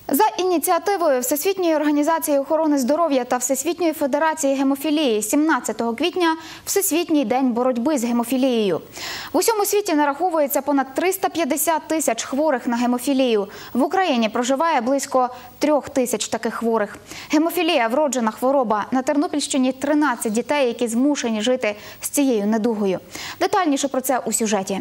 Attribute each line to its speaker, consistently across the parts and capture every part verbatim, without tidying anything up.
Speaker 1: За ініціативою Всесвітньої організації охорони здоров'я та Всесвітньої федерації гемофілії сімнадцятого квітня – Всесвітній день боротьби з гемофілією. В усьому світі нараховується понад триста п'ятдесят тисяч хворих на гемофілію. В Україні проживає близько трьох тисяч таких хворих. Гемофілія – вроджена хвороба. На Тернопільщині тринадцять дітей, які змушені жити з цією недугою. Детальніше про це у сюжеті.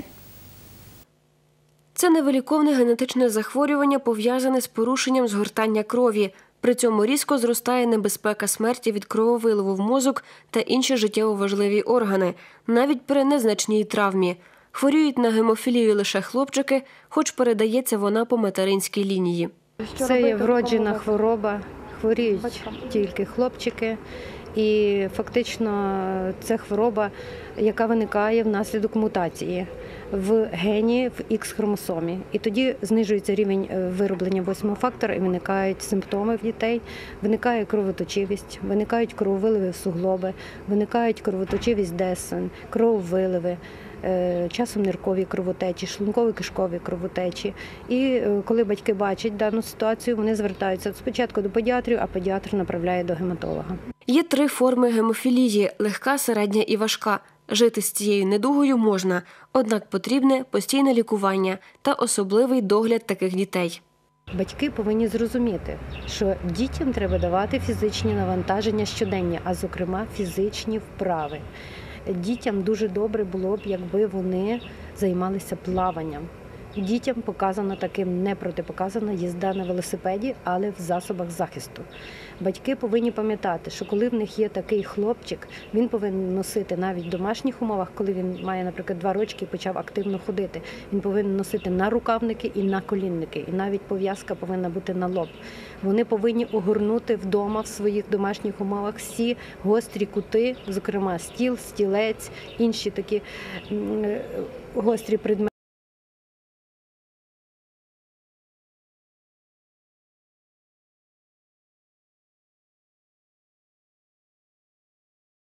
Speaker 2: Це невиліковне генетичне захворювання, пов'язане з порушенням згортання крові. При цьому різко зростає небезпека смерті від крововиливу в мозок та інші життєво важливі органи, навіть при незначній травмі. Хворіють на гемофілію лише хлопчики, хоч передається вона по материнській лінії.
Speaker 3: Це є вроджена хвороба, хворіють тільки хлопчики. І фактично це хвороба, яка виникає внаслідок мутації в гені в Х-хромосомі. І тоді знижується рівень вироблення восьмого фактора і виникають симптоми в дітей, виникає кровоточивість, виникають крововиливи в суглоби, виникають кровоточивість десен, крововиливи, часом ниркові кровотечі, шлунково-кишкові кровотечі. І коли батьки бачать дану ситуацію, вони звертаються спочатку до педіатрів, а педіатр направляє до гематолога.
Speaker 2: Є три форми гемофілії – легка, середня і важка. Жити з цією недугою можна, однак потрібне постійне лікування та особливий догляд таких дітей.
Speaker 3: Батьки повинні зрозуміти, що дітям треба давати фізичні навантаження щодення, а зокрема фізичні вправи. Дітям дуже добре було б, якби вони займалися плаванням. Дітям показано таким, не протипоказано їзда на велосипеді, але в засобах захисту. Батьки повинні пам'ятати, що коли в них є такий хлопчик, він повинен носити навіть в домашніх умовах, коли він має, наприклад, два рочки і почав активно ходити, він повинен носити на рукавники і на колінники, і навіть пов'язка повинна бути на лоб. Вони повинні огорнути вдома в своїх домашніх умовах всі гострі кути, зокрема стіл, стілець, інші такі гострі предмети.